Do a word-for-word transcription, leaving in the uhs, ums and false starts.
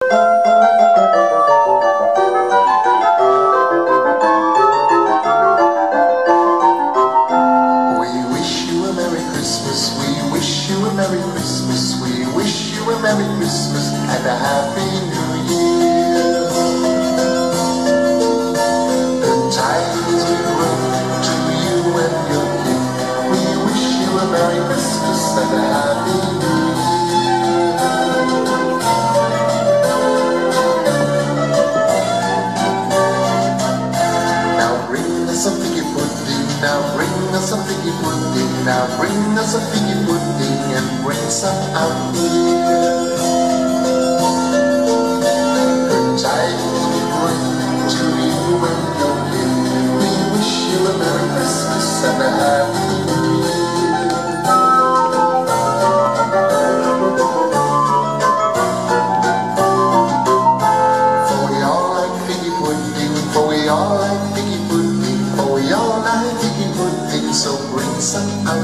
Merry Christmas, we wish you a Merry Christmas and a Happy New Year. The tidings will run to you and your kin. We wish you a Merry Christmas and a Happy New Year. Now bring us a figgy pudding, now bring us a figgy pudding, now bring us a figgy pudding and bring some out here. Good tidings we bring to you and your kin. We wish you a Merry Christmas and a Happy New Year. For we all like figgy pudding, for we all like figgy pudding, for we all like figgy pudding, so bring some out.